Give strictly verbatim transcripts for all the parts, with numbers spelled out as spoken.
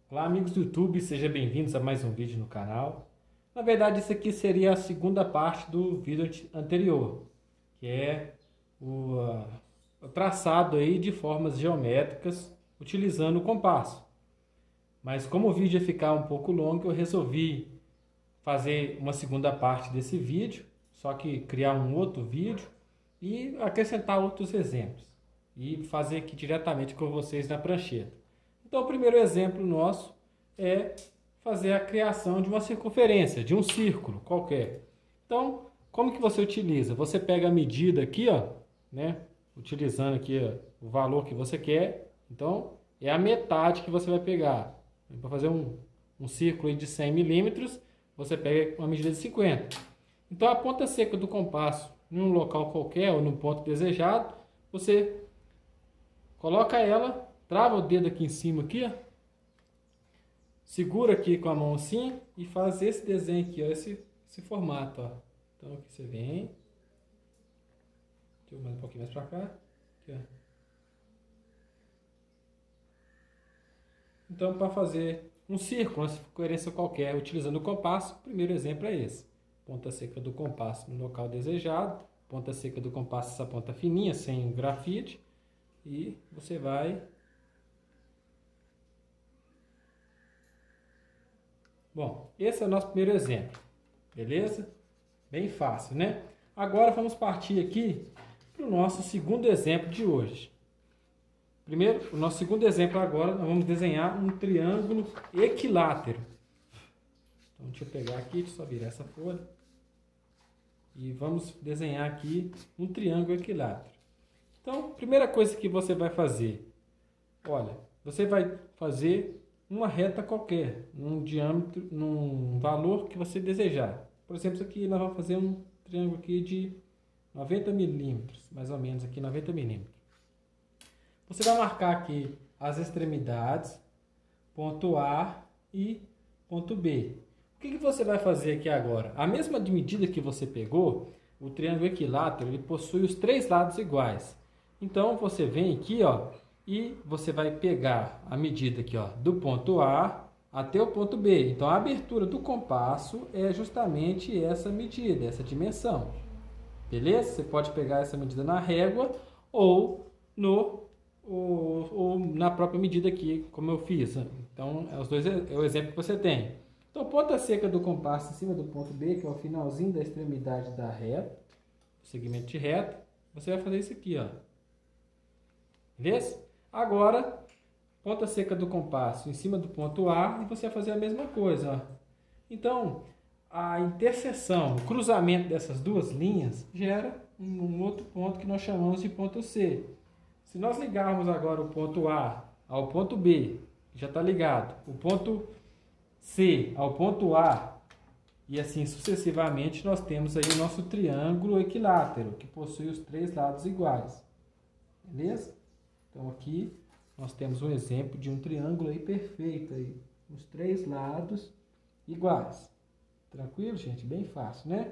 Olá, amigos do YouTube, sejam bem-vindos a mais um vídeo no canal. Na verdade, isso aqui seria a segunda parte do vídeo anterior, que é o, uh, o traçado aí de formas geométricas utilizando o compasso. Mas como o vídeo ia ficar um pouco longo, eu resolvi fazer uma segunda parte desse vídeo, só que criar um outro vídeo e acrescentar outros exemplos e fazer aqui diretamente com vocês na prancheta. Então, o primeiro exemplo nosso é fazer a criação de uma circunferência, de um círculo qualquer. Então, como que você utiliza? Você pega a medida aqui, ó, né? Utilizando aqui ó, o valor que você quer. Então, é a metade que você vai pegar. Para fazer um, um círculo de cem milímetros, você pega uma medida de cinquenta. Então, a ponta seca do compasso, em um local qualquer ou no ponto desejado, você coloca ela, trava o dedo aqui em cima, aqui, ó, segura aqui com a mão assim e faz esse desenho aqui, ó, esse, esse formato. Ó. Então, aqui você vem. Deixa eu mais um pouquinho mais para cá. Aqui, ó. Então, para fazer um círculo, uma circunferência qualquer, utilizando o compasso, o primeiro exemplo é esse. Ponta seca do compasso no local desejado. Ponta seca do compasso, essa ponta fininha, sem grafite. E você vai... Bom, esse é o nosso primeiro exemplo. Beleza? Bem fácil, né? Agora vamos partir aqui para o nosso segundo exemplo de hoje. Primeiro, o nosso segundo exemplo agora, nós vamos desenhar um triângulo equilátero. Então, deixa eu pegar aqui, deixa eu só virar essa folha. E vamos desenhar aqui um triângulo equilátero. Então, primeira coisa que você vai fazer, olha, você vai fazer uma reta qualquer, num diâmetro, num valor que você desejar. Por exemplo, isso aqui nós vamos fazer um triângulo aqui de noventa milímetros, mais ou menos aqui noventa milímetros. Você vai marcar aqui as extremidades, ponto A e ponto B. O que, que você vai fazer aqui agora? A mesma medida que você pegou, o triângulo equilátero, ele possui os três lados iguais. Então, você vem aqui, ó, e você vai pegar a medida aqui, ó, do ponto A até o ponto B. Então, a abertura do compasso é justamente essa medida, essa dimensão. Beleza? Você pode pegar essa medida na régua ou, no, ou, ou na própria medida aqui, como eu fiz. Então, é, os dois, é o exemplo que você tem. Então, ponta seca do compasso em cima do ponto B, que é o finalzinho da extremidade da reta, o segmento de reta, você vai fazer isso aqui, ó. Beleza? Agora, ponta seca do compasso em cima do ponto A e você vai fazer a mesma coisa. Ó. Então, a interseção, o cruzamento dessas duas linhas gera um outro ponto que nós chamamos de ponto C. Se nós ligarmos agora o ponto A ao ponto B, já está ligado, o ponto C ao ponto A e assim sucessivamente, nós temos aí o nosso triângulo equilátero, que possui os três lados iguais. Beleza? Então, aqui nós temos um exemplo de um triângulo aí perfeito, aí, os três lados iguais. Tranquilo, gente? Bem fácil, né?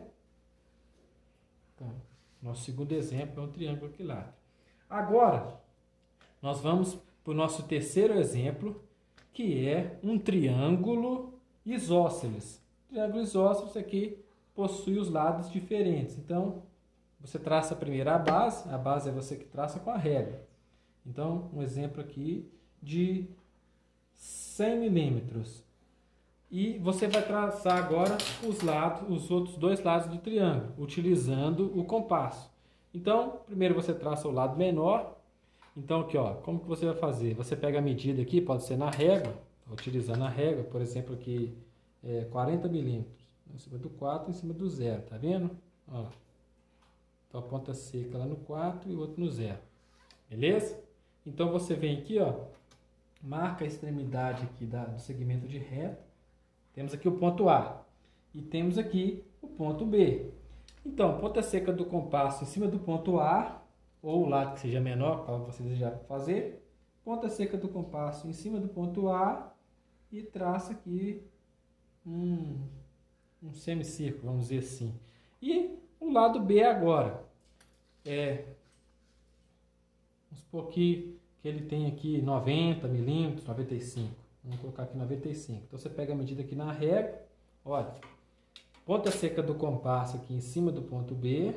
Então, nosso segundo exemplo é um triângulo equilátero. Agora, nós vamos para o nosso terceiro exemplo, que é um triângulo isósceles. O triângulo isósceles aqui possui os lados diferentes. Então, você traça primeiro a base, a base é você que traça com a régua. Então, um exemplo aqui de cem milímetros. E você vai traçar agora os lados, os outros dois lados do triângulo, utilizando o compasso. Então, primeiro você traça o lado menor. Então, aqui, ó, como que você vai fazer? Você pega a medida aqui, pode ser na régua, utilizando a régua, por exemplo, aqui, é, quarenta milímetros. Em cima do quatro, em cima do zero, tá vendo? Ó. Então, a ponta seca lá no quatro e o outro no zero. Beleza? Então, você vem aqui, ó, marca a extremidade aqui da, do segmento de reta. Temos aqui o ponto A e temos aqui o ponto B. Então, ponta seca do compasso em cima do ponto A, ou o lado que seja menor, para você desejar fazer. Ponta seca do compasso em cima do ponto A e traça aqui um, um semicírculo, vamos dizer assim. E o lado B agora. É... Vamos supor que, que ele tem aqui noventa milímetros, noventa e cinco. Vamos colocar aqui noventa e cinco. Então você pega a medida aqui na régua, olha, ponta seca do compasso aqui em cima do ponto B,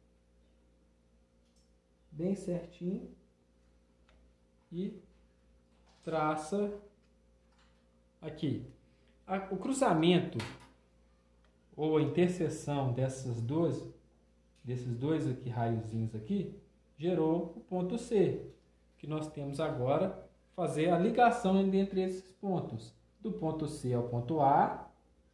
bem certinho, e traça aqui. O cruzamento ou a interseção dessas duas, desses dois aqui raiozinhos aqui, gerou o ponto C, que nós temos agora fazer a ligação entre esses pontos, do ponto C ao ponto A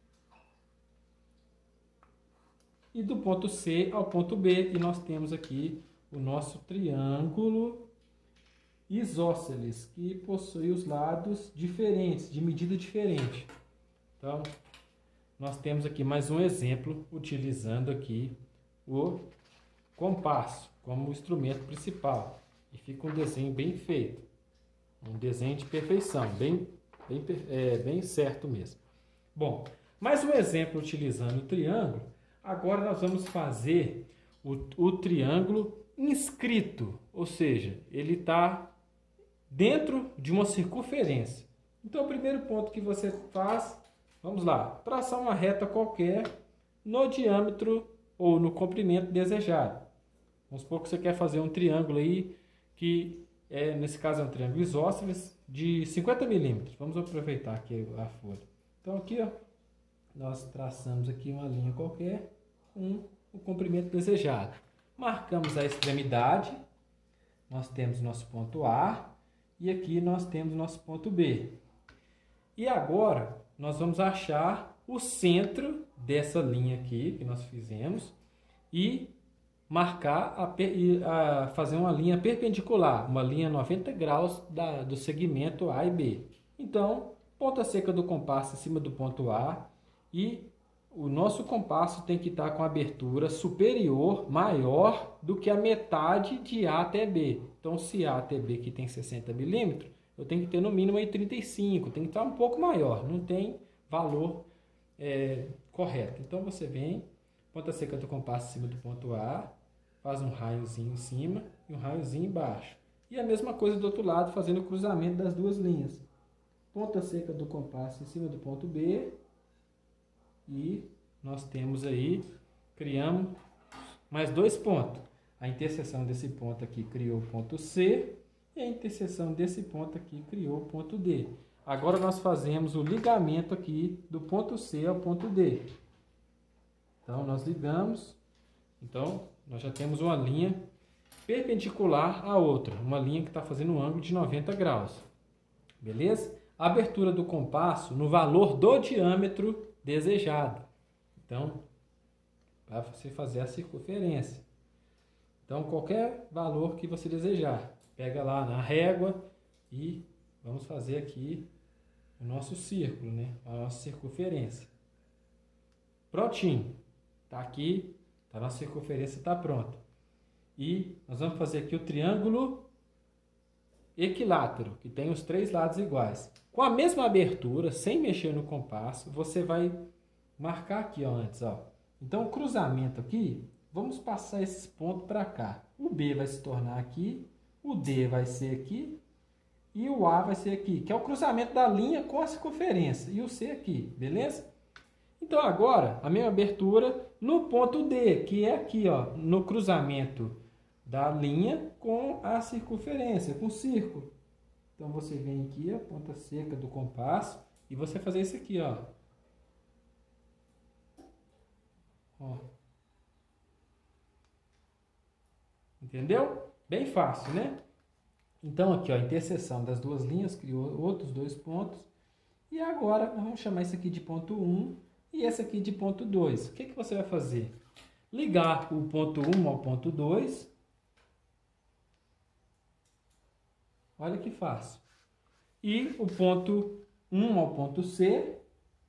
e do ponto C ao ponto B, e nós temos aqui o nosso triângulo isósceles, que possui os lados diferentes, de medida diferente. Então, nós temos aqui mais um exemplo utilizando aqui o compasso como instrumento principal. E fica um desenho bem feito. Um desenho de perfeição, bem, bem, é, bem certo mesmo. Bom, mais um exemplo utilizando o triângulo. Agora nós vamos fazer o, o triângulo inscrito, ou seja, ele está dentro de uma circunferência. Então, o primeiro ponto que você faz, vamos lá, traçar uma reta qualquer no diâmetro ou no comprimento desejado. Vamos supor que você quer fazer um triângulo aí, que é, nesse caso é um triângulo isósceles de cinquenta milímetros. Vamos aproveitar aqui a folha. Então, aqui, ó, nós traçamos aqui uma linha qualquer com o comprimento desejado. Marcamos a extremidade, nós temos nosso ponto A, e aqui nós temos nosso ponto B. E agora, nós vamos achar o centro dessa linha aqui, que nós fizemos, e marcar, a, a fazer uma linha perpendicular, uma linha noventa graus da, do segmento A e B. Então, ponta seca do compasso em cima do ponto A, e o nosso compasso tem que estar com a abertura superior, maior do que a metade de A até B. Então, se A até B aqui tem sessenta milímetros, eu tenho que ter no mínimo aí trinta e cinco, tem que estar um pouco maior, não tem valor é, correto. Então, você vem, ponta seca do compasso em cima do ponto A, faz um raiozinho em cima e um raiozinho embaixo. E a mesma coisa do outro lado, fazendo o cruzamento das duas linhas. Ponta seca do compasso em cima do ponto B, e nós temos aí, criamos mais dois pontos. A interseção desse ponto aqui criou o ponto C, e a interseção desse ponto aqui criou o ponto D. Agora nós fazemos o ligamento aqui do ponto C ao ponto D. Então, nós ligamos. Então, nós já temos uma linha perpendicular à outra. Uma linha que está fazendo um ângulo de noventa graus. Beleza? A abertura do compasso no valor do diâmetro desejado. Então, para você fazer a circunferência. Então, qualquer valor que você desejar. Pega lá na régua e vamos fazer aqui o nosso círculo, né? A nossa circunferência. Prontinho. Tá aqui, tá, a nossa circunferência está pronta. E nós vamos fazer aqui o triângulo equilátero, que tem os três lados iguais. Com a mesma abertura, sem mexer no compasso, você vai marcar aqui, ó, antes, ó. Então, o cruzamento aqui, vamos passar esses pontos para cá. O B vai se tornar aqui, o D vai ser aqui e o A vai ser aqui, que é o cruzamento da linha com a circunferência, e o C aqui, beleza? Então, agora, a mesma abertura no ponto D, que é aqui, ó, no cruzamento da linha com a circunferência, com o círculo. Então, você vem aqui, a ponta seca do compasso, e você fazer isso aqui, ó. Ó. Entendeu? Bem fácil, né? Então, aqui, ó, a interseção das duas linhas criou outros dois pontos. E agora, vamos chamar isso aqui de ponto um e esse aqui de ponto dois. O que que você vai fazer? Ligar o ponto um ao ponto dois. Olha que fácil. E o ponto um ao ponto C.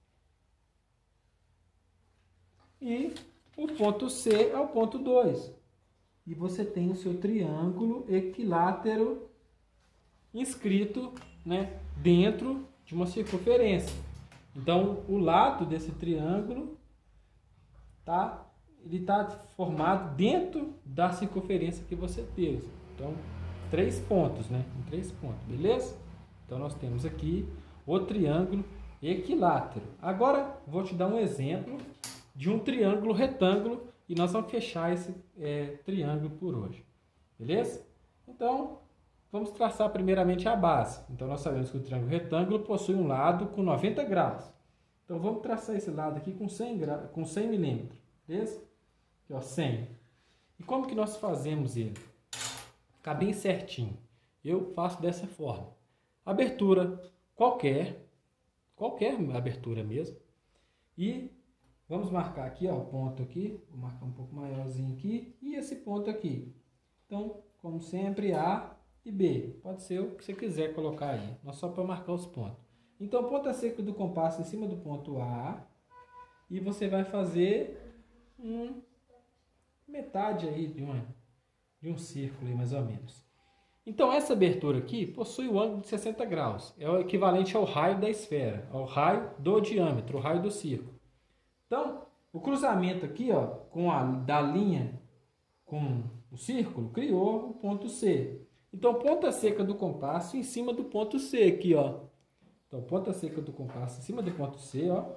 E o ponto C ao ponto dois. E você tem o seu triângulo equilátero inscrito, né, dentro de uma circunferência. Então, o lado desse triângulo tá, ele está formado dentro da circunferência que você fez. Então, três pontos, né? Três pontos, beleza? Então, nós temos aqui o triângulo equilátero. Agora, vou te dar um exemplo de um triângulo retângulo e nós vamos fechar esse é, triângulo por hoje. Beleza? Então, vamos traçar primeiramente a base. Então, nós sabemos que o triângulo retângulo possui um lado com noventa graus. Então, vamos traçar esse lado aqui com cem, gra... com cem milímetros. Beleza? Aqui, ó, cem. E como que nós fazemos ele? Ficar bem certinho. Eu faço dessa forma. Abertura qualquer, qualquer abertura mesmo. E vamos marcar aqui, ó, o ponto aqui. Vou marcar um pouco maiorzinho aqui. E esse ponto aqui. Então, como sempre, A e B. Pode ser o que você quiser colocar aí. Nós só para marcar os pontos. Então, ponta seca do compasso em cima do ponto A. E você vai fazer um, metade aí de, uma, de um círculo aí, mais ou menos. Então, essa abertura aqui possui o ângulo de sessenta graus. É o equivalente ao raio da esfera, ao raio do diâmetro, o raio do círculo. Então, o cruzamento aqui, ó, com a da linha com o círculo, criou o ponto C. Então, ponta seca do compasso em cima do ponto C aqui, ó. Então, ponta seca do compasso em cima do ponto C, ó.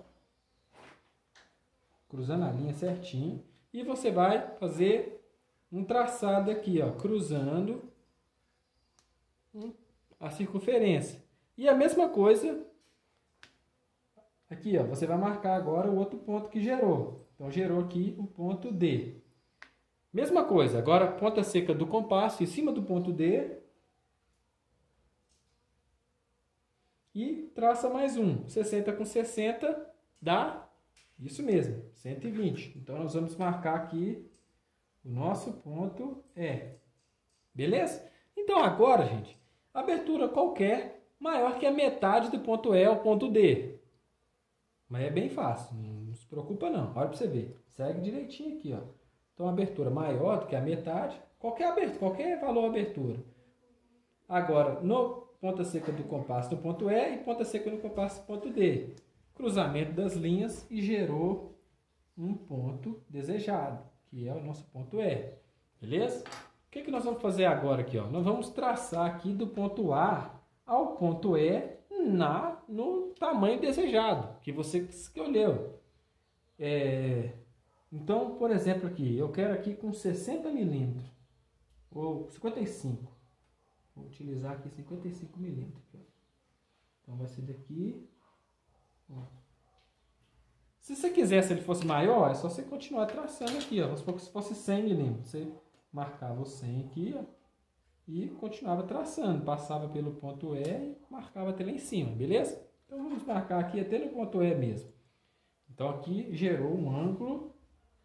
Cruzando a linha certinho. E você vai fazer um traçado aqui, ó, cruzando a circunferência. E a mesma coisa aqui, ó, você vai marcar agora o outro ponto que gerou. Então, gerou aqui o ponto D. Mesma coisa, agora ponta seca do compasso em cima do ponto D. E traça mais um. sessenta com sessenta dá isso mesmo, cento e vinte. Então, nós vamos marcar aqui o nosso ponto E. Beleza? Então, agora, gente, abertura qualquer maior que a metade do ponto E ao ponto D. Mas é bem fácil, não se preocupa não. Olha para você ver. Segue direitinho aqui, ó. Então, abertura maior do que a metade, qualquer abertura, qualquer valor abertura. Agora, no ponta seca do compasso no ponto E e ponta seca no compasso no ponto D. Cruzamento das linhas e gerou um ponto desejado, que é o nosso ponto E. Beleza? O que, que nós vamos fazer agora aqui, ó? Nós vamos traçar aqui do ponto A ao ponto E na, no tamanho desejado, que você escolheu. É, então, por exemplo, aqui, eu quero aqui com sessenta milímetros, ou cinquenta e cinco. Vou utilizar aqui cinquenta e cinco milímetros. Então, vai ser daqui. Ó. Se você quiser, se ele fosse maior, é só você continuar traçando aqui, ó. Vamos supor que se fosse cem milímetros, você marcava o cem aqui, ó, e continuava traçando. Passava pelo ponto E e marcava até lá em cima, beleza? Então, vamos marcar aqui até no ponto E mesmo. Então, aqui gerou um ângulo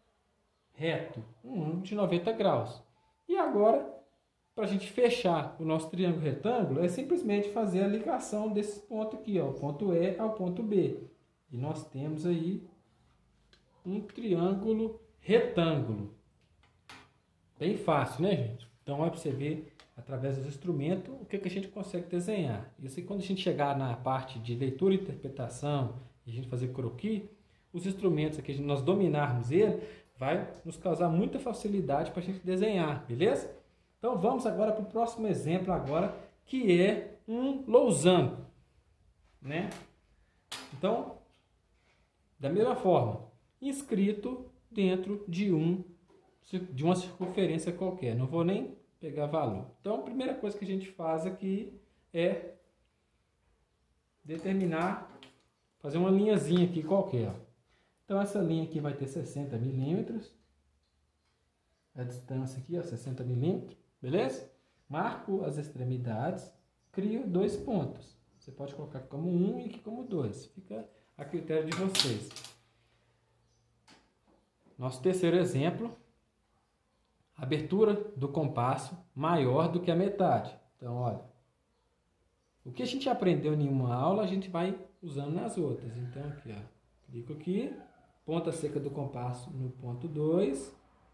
reto, um ângulo de noventa graus. E agora, para a gente fechar o nosso triângulo retângulo, é simplesmente fazer a ligação desse ponto aqui, ó, o ponto E ao ponto B. E nós temos aí um triângulo retângulo. Bem fácil, né, gente? Então, olha para você ver, através dos instrumentos, o que, que a gente consegue desenhar. Isso aí, quando a gente chegar na parte de leitura e interpretação, e a gente fazer croquis, os instrumentos aqui, nós dominarmos ele, vai nos causar muita facilidade para a gente desenhar, beleza? Então, vamos agora para o próximo exemplo agora, que é um losango, né? Então, da mesma forma, inscrito dentro de, um, de uma circunferência qualquer. Não vou nem pegar valor. Então, a primeira coisa que a gente faz aqui é determinar, fazer uma linhazinha aqui qualquer. Então, essa linha aqui vai ter sessenta milímetros. A distância aqui, ó, sessenta milímetros. Beleza? Marco as extremidades, crio dois pontos. Você pode colocar como um e aqui como dois. Fica a critério de vocês. Nosso terceiro exemplo. Abertura do compasso maior do que a metade. Então, olha. O que a gente aprendeu em uma aula, a gente vai usando nas outras. Então, aqui, ó. Clico aqui. Ponta seca do compasso no ponto dois.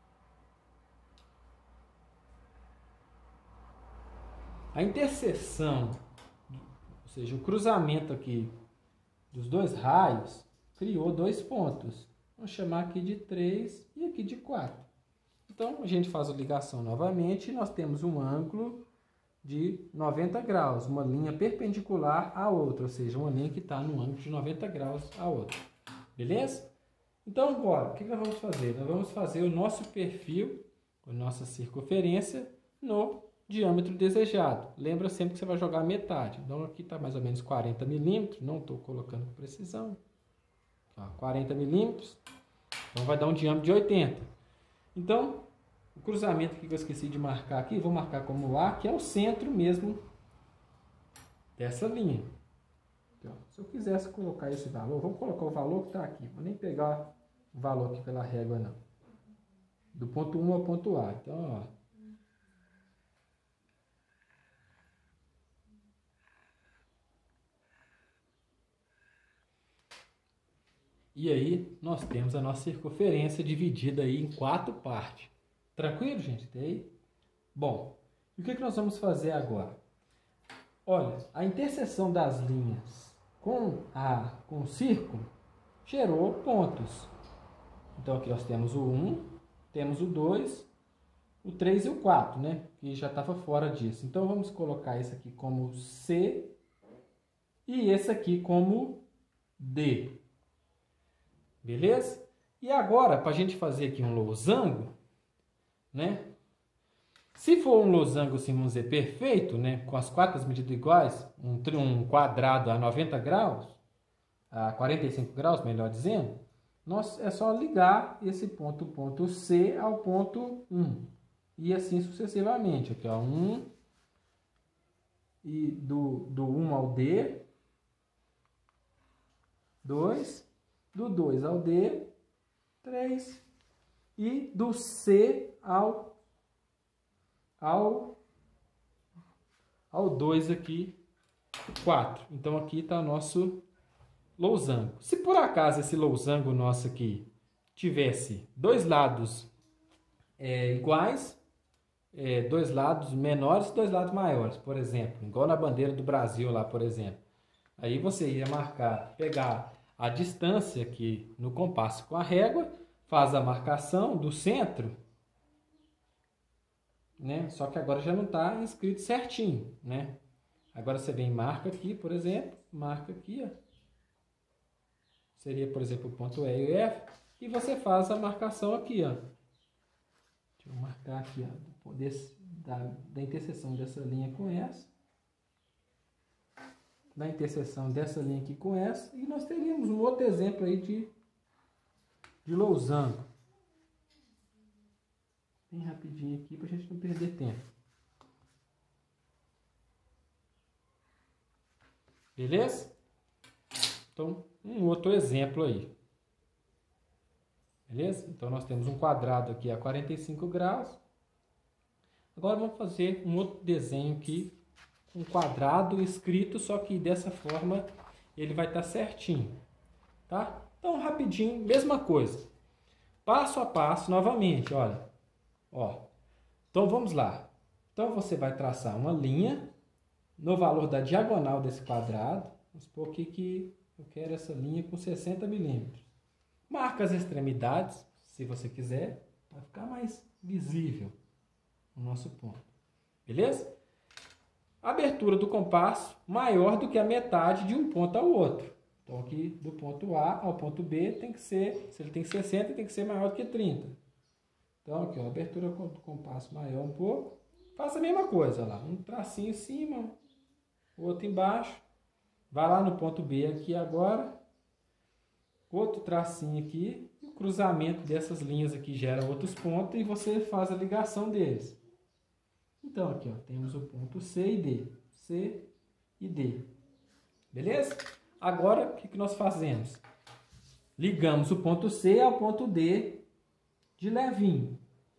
A interseção, ou seja, o cruzamento aqui dos dois raios, criou dois pontos. Vamos chamar aqui de três e aqui de quatro. Então, a gente faz a ligação novamente e nós temos um ângulo de noventa graus, uma linha perpendicular à outra, ou seja, uma linha que está no ângulo de noventa graus à outra. Beleza? Então agora, o que nós vamos fazer? Nós vamos fazer o nosso perfil, a nossa circunferência, no diâmetro desejado. Lembra sempre que você vai jogar metade. Então aqui está mais ou menos quarenta milímetros, não estou colocando com precisão. Ó, quarenta milímetros, então vai dar um diâmetro de oitenta. Então, o cruzamento que eu esqueci de marcar aqui, vou marcar como A, que é o centro mesmo dessa linha. Então, se eu quisesse colocar esse valor, vamos colocar o valor que está aqui. Vou nem pegar o valor aqui pela régua, não. Do ponto um ao ponto A. Então, ó. E aí, nós temos a nossa circunferência dividida aí em quatro partes. Tranquilo, gente? Até aí? Bom, e o que, que nós vamos fazer agora? Olha, a interseção das linhas com, a, com o círculo gerou pontos. Então, aqui nós temos o um, temos o dois, o três e o quatro, né? Que já estava fora disso. Então, vamos colocar esse aqui como C e esse aqui como D. Beleza? E agora, para a gente fazer aqui um losango, né? Se for um losango, assim, vamos dizer, perfeito, né? Com as quatro medidas iguais, um, um quadrado a noventa graus, a quarenta e cinco graus, melhor dizendo, nós, é só ligar esse ponto, ponto C ao ponto um. E assim sucessivamente. Aqui, ó, um, e do, do um ao D, dois, do dois ao D, três, e do C ao, ao, ao dois aqui, quatro. Então, aqui está o nosso losango. Se por acaso esse losango nosso aqui tivesse dois lados é, iguais, é, dois lados menores e dois lados maiores, por exemplo, igual na bandeira do Brasil lá, por exemplo. Aí você ia marcar, pegar a distância aqui no compasso com a régua, faz a marcação do centro, né? Só que agora já não está escrito certinho, né? Agora você vem e marca aqui, por exemplo, marca aqui, ó. Seria, por exemplo, o ponto E e o F, e você faz a marcação aqui, ó. Deixa eu marcar aqui, ó, desse, da, da interseção dessa linha com essa, da interseção dessa linha aqui com essa, e nós teríamos um outro exemplo aí de, de losango. Bem rapidinho aqui, para a gente não perder tempo. Beleza? Então, um outro exemplo aí. Beleza? Então, nós temos um quadrado aqui a quarenta e cinco graus. Agora, vamos fazer um outro desenho aqui, um quadrado escrito, só que dessa forma ele vai estar certinho, tá? Então, rapidinho, mesma coisa. Passo a passo, novamente, olha. Ó. Então, vamos lá. Então, você vai traçar uma linha no valor da diagonal desse quadrado. Vamos supor aqui que eu quero essa linha com sessenta milímetros. Marca as extremidades, se você quiser, para ficar mais visível o nosso ponto. Beleza? Abertura do compasso maior do que a metade de um ponto ao outro. Então, aqui do ponto A ao ponto B tem que ser, se ele tem sessenta, tem que ser maior do que trinta. Então, aqui, ó, abertura do compasso maior um pouco. Faça a mesma coisa lá. Um tracinho em cima, outro embaixo. Vai lá no ponto B aqui agora. Outro tracinho aqui. E o cruzamento dessas linhas aqui gera outros pontos e você faz a ligação deles. Então, aqui, ó, temos o ponto C e D. C e D. Beleza? Agora, o que, que nós fazemos? Ligamos o ponto C ao ponto D de levinho.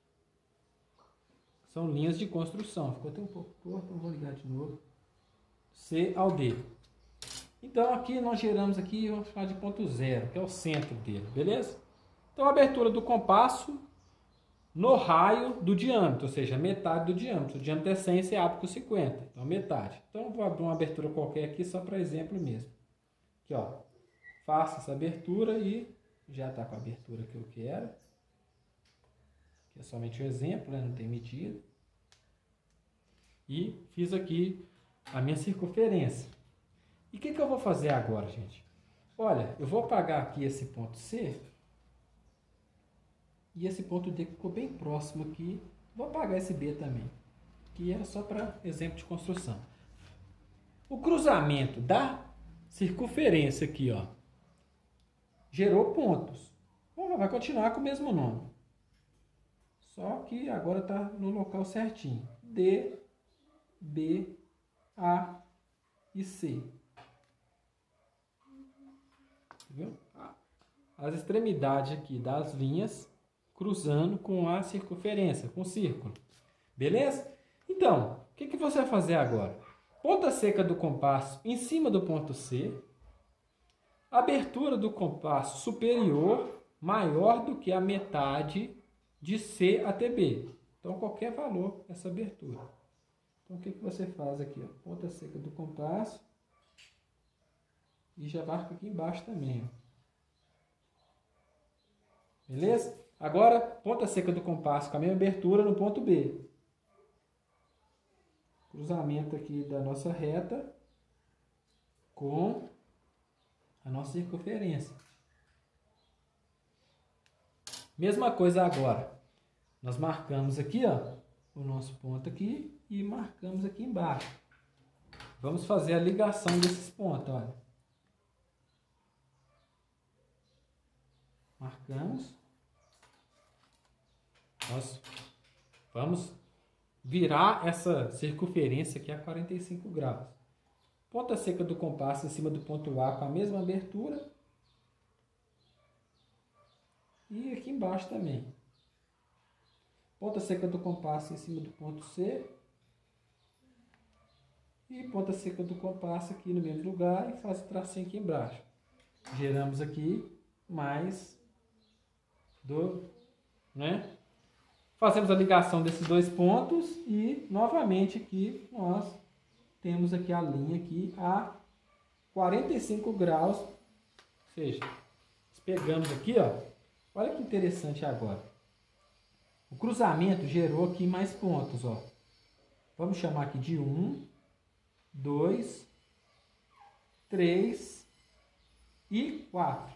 São linhas de construção. Ficou até um pouco torto, então vou ligar de novo. C ao D. Então, aqui nós geramos aqui, vamos chamar de ponto zero, que é o centro dele, beleza? Então, a abertura do compasso no raio do diâmetro, ou seja, metade do diâmetro. O diâmetro é cem, você abre com cinquenta, então metade. Então, vou abrir uma abertura qualquer aqui, só para exemplo mesmo. Aqui, ó, faço essa abertura e já está com a abertura que eu quero. Aqui é somente um exemplo, né? Não tem medida. E fiz aqui a minha circunferência. E o que, que eu vou fazer agora, gente? Olha, eu vou apagar aqui esse ponto C. E esse ponto D ficou bem próximo aqui. Vou apagar esse B também. Que era só para exemplo de construção. O cruzamento da circunferência aqui, ó, gerou pontos. Bom, vai continuar com o mesmo nome. Só que agora está no local certinho. D, B, A e C. Viu? As extremidades aqui das linhas cruzando com a circunferência, com o círculo. Beleza? Então, o que, que você vai fazer agora? Ponta seca do compasso em cima do ponto C. Abertura do compasso superior maior do que a metade de C até B. Então, qualquer valor essa abertura. Então, o que, que você faz aqui? Ó? Ponta seca do compasso. E já marca aqui embaixo também. Ó. Beleza? Agora, ponta seca do compasso com a mesma abertura no ponto B. Cruzamento aqui da nossa reta com a nossa circunferência. Mesma coisa agora. Nós marcamos aqui, ó, o nosso ponto aqui e marcamos aqui embaixo. Vamos fazer a ligação desses pontos, olha. Marcamos. Nós vamos virar essa circunferência aqui a quarenta e cinco graus. Ponta seca do compasso em cima do ponto A com a mesma abertura. E aqui embaixo também. Ponta seca do compasso em cima do ponto C. E ponta seca do compasso aqui no mesmo lugar e faz o tracinho aqui embaixo. Geramos aqui mais do, né? Fazemos a ligação desses dois pontos e novamente aqui nós temos aqui a linha aqui a quarenta e cinco graus. Ou seja, pegamos aqui, ó. Olha que interessante agora. O cruzamento gerou aqui mais pontos, ó. Vamos chamar aqui de um, dois, três e quatro.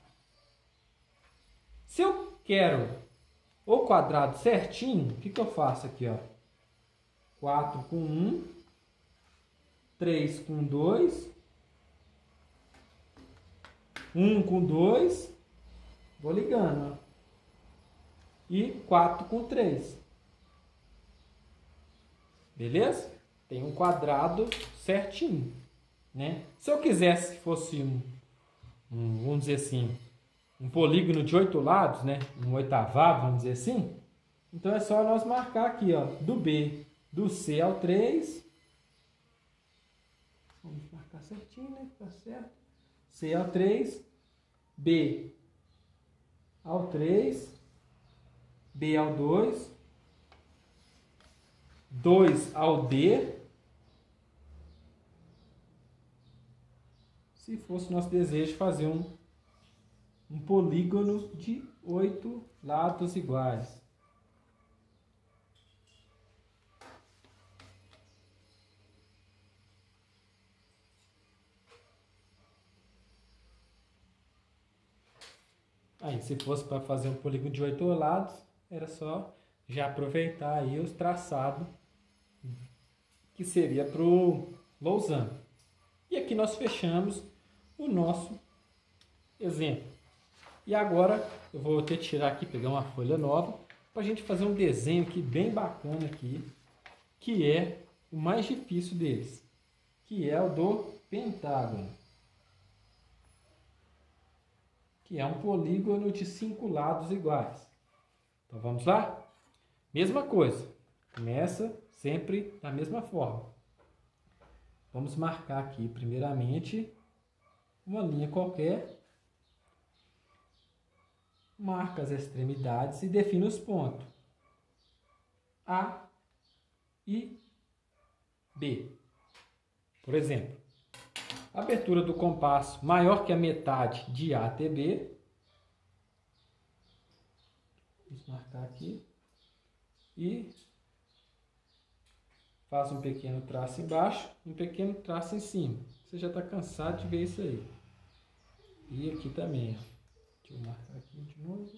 Se eu quero o quadrado certinho, o que, que eu faço aqui, ó? quatro com um, três com dois, um com dois, vou ligando, ó. E quatro com três. Beleza? Tem um quadrado certinho, né? Se eu quisesse que fosse um, um, vamos dizer assim, um polígono de oito lados, né? Um oitavado, vamos dizer assim. Então é só nós marcar aqui, ó, do B, do C ao três. Vamos marcar certinho, né? Tá certo. C ao três, B ao três, B ao dois, dois ao D. Se fosse nosso desejo fazer um, um polígono de oito lados iguais. Aí, se fosse para fazer um polígono de oito lados, era só já aproveitar aí os traçados que seria para o losango. E aqui nós fechamos o nosso exemplo. E agora eu vou ter que tirar aqui, pegar uma folha nova, para a gente fazer um desenho aqui bem bacana aqui, que é o mais difícil deles, que é o do pentágono, que é um polígono de cinco lados iguais. Então vamos lá? Mesma coisa, começa sempre da mesma forma. Vamos marcar aqui primeiramente uma linha qualquer, marca as extremidades e define os pontos A e B. Por exemplo, a abertura do compasso maior que a metade de A até B. Vamos marcar aqui. E faz um pequeno traço embaixo, um pequeno traço em cima. Você já está cansado de ver isso aí. E aqui também, ó. Deixa eu marcar aqui de novo.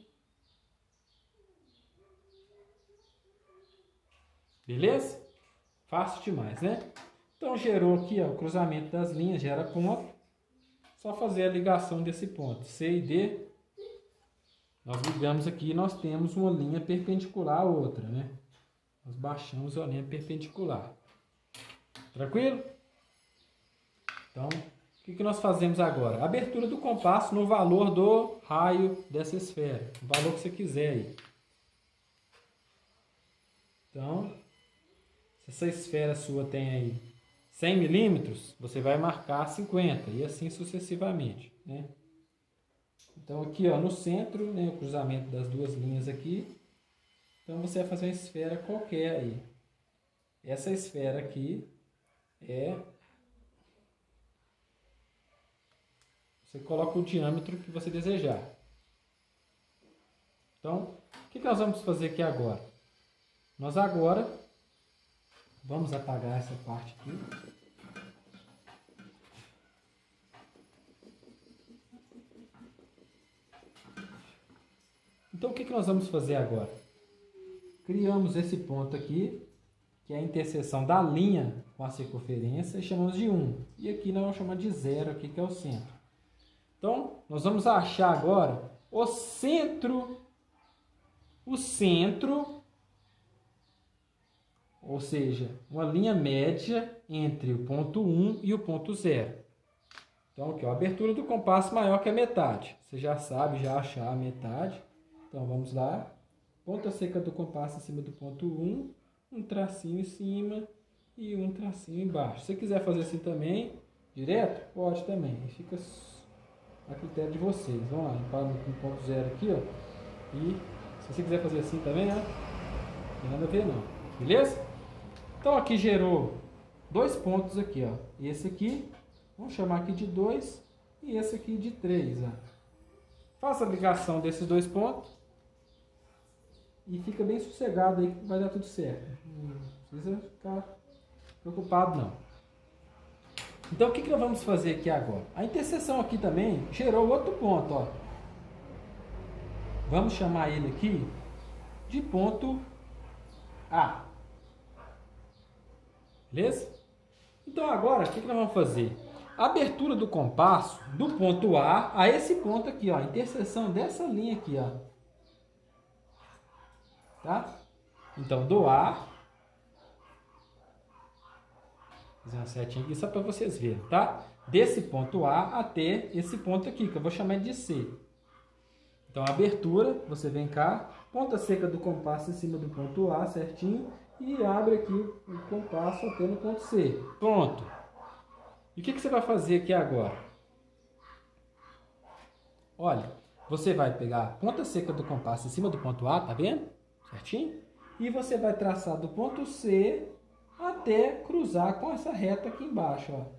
Beleza? Fácil demais, né? Então gerou aqui, ó, o cruzamento das linhas, gera ponto. Só fazer a ligação desse ponto, C e D. Nós ligamos aqui e nós temos uma linha perpendicular à outra, né? Nós baixamos a linha perpendicular. Tranquilo? Então, o que, que nós fazemos agora? Abertura do compasso no valor do raio dessa esfera. O valor que você quiser aí. Então, se essa esfera sua tem aí cem milímetros, você vai marcar cinquenta e assim sucessivamente, né? Então aqui, ó, no centro, né, o cruzamento das duas linhas aqui. Então você vai fazer uma esfera qualquer aí. Essa esfera aqui é... Você coloca o diâmetro que você desejar. Então, o que nós vamos fazer aqui agora? Nós agora vamos apagar essa parte aqui. Então, o que nós vamos fazer agora? Criamos esse ponto aqui, que é a interseção da linha com a circunferência, e chamamos de um. E aqui nós vamos chamar de zero, aqui, que é o centro. Então, nós vamos achar agora o centro, o centro, ou seja, uma linha média entre o ponto um e o ponto zero. Então, aqui, ó, a abertura do compasso maior que a metade. Você já sabe já achar a metade. Então, vamos lá. Ponta seca do compasso em cima do ponto um, um tracinho em cima e um tracinho embaixo. Se você quiser fazer assim também, direto, pode também. Fica a critério de vocês. Vamos lá, para no ponto zero aqui, ó. E se você quiser fazer assim também, ó, não tem nada a ver não. Beleza? Então, aqui gerou dois pontos aqui, ó. Esse aqui, vamos chamar aqui de dois e esse aqui de três, ó. Faça a ligação desses dois pontos. E fica bem sossegado aí que vai dar tudo certo. Não precisa ficar preocupado não. Então o que, que nós vamos fazer aqui agora? A interseção aqui também gerou outro ponto, ó. Vamos chamar ele aqui de ponto A. Beleza? Então agora o que, que nós vamos fazer? A abertura do compasso do ponto A a esse ponto aqui, ó. A interseção dessa linha aqui, ó. Tá? Então, do A, vou fazer uma setinha aqui só para vocês verem, tá? Desse ponto A até esse ponto aqui, que eu vou chamar de C. Então, a abertura, você vem cá, ponta seca do compasso em cima do ponto A, certinho, e abre aqui o compasso até no ponto C. Pronto. E o que, que você vai fazer aqui agora? Olha, você vai pegar a ponta seca do compasso em cima do ponto A, tá vendo? Certinho? E você vai traçar do ponto C até cruzar com essa reta aqui embaixo, ó.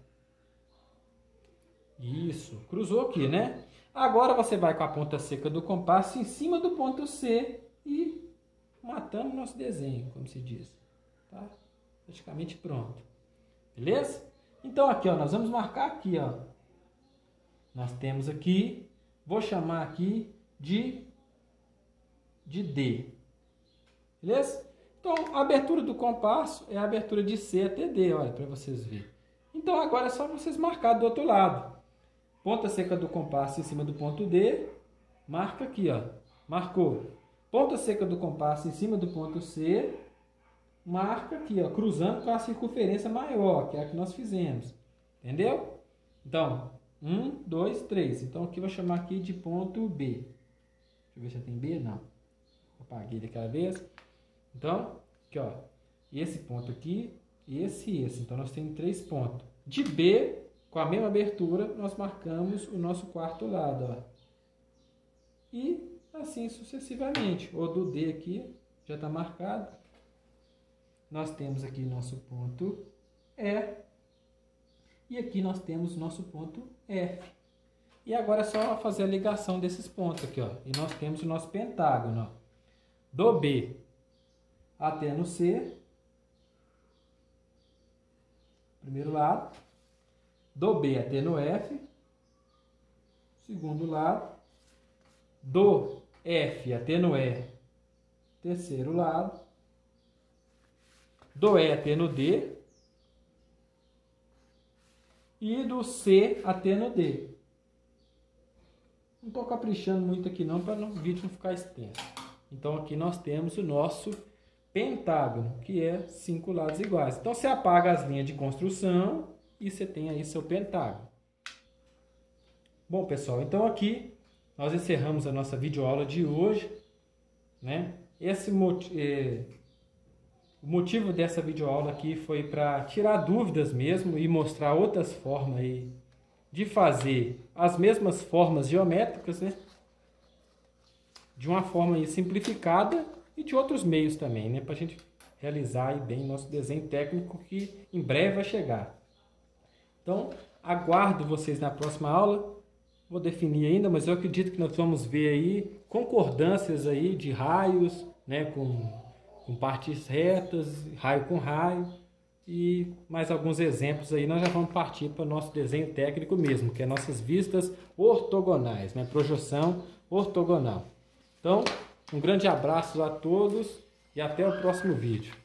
Isso, cruzou aqui, né? Agora você vai com a ponta seca do compasso em cima do ponto C e matamos nosso desenho, como se diz. Tá? Praticamente pronto. Beleza? Então aqui, ó, nós vamos marcar aqui, ó. Nós temos aqui, vou chamar aqui de, de D. Beleza? Então, a abertura do compasso é a abertura de C até D, olha, para vocês verem. Então, agora é só vocês marcar do outro lado. Ponta seca do compasso em cima do ponto D, marca aqui, ó, marcou. Ponta seca do compasso em cima do ponto C, marca aqui, ó, cruzando com a circunferência maior, que é a que nós fizemos. Entendeu? Então, um, dois, três. Então, aqui eu vou chamar aqui de ponto B. Deixa eu ver se tem B, não. Apaguei daquela vez. Então, aqui, ó, esse ponto aqui, esse e esse. Então, nós temos três pontos. De B, com a mesma abertura, nós marcamos o nosso quarto lado, ó. E assim sucessivamente. O do D aqui já está marcado. Nós temos aqui nosso ponto E. E aqui nós temos nosso ponto F. E agora é só fazer a ligação desses pontos aqui, ó. E nós temos o nosso pentágono, ó. Do B até no C, primeiro lado, do B até no F, segundo lado, do F até no E, terceiro lado, do E até no D e do C até no D. Não estou caprichando muito aqui não, para o vídeo não ficar extenso. Então aqui nós temos o nosso pentágono, que é cinco lados iguais. Então você apaga as linhas de construção e você tem aí seu pentágono. Bom, pessoal, então aqui nós encerramos a nossa videoaula de hoje, né? Esse motivo, é, o motivo dessa videoaula aqui foi para tirar dúvidas mesmo e mostrar outras formas aí de fazer as mesmas formas geométricas, né? De uma forma aí simplificada e de outros meios também, né? Para a gente realizar aí bem nosso desenho técnico, que em breve vai chegar. Então, aguardo vocês na próxima aula. Vou definir ainda, mas eu acredito que nós vamos ver aí concordâncias aí de raios, né? Com, com partes retas, raio com raio. E mais alguns exemplos aí, nós já vamos partir para o nosso desenho técnico mesmo, que é nossas vistas ortogonais, né? Projeção ortogonal. Então, um grande abraço a todos e até o próximo vídeo.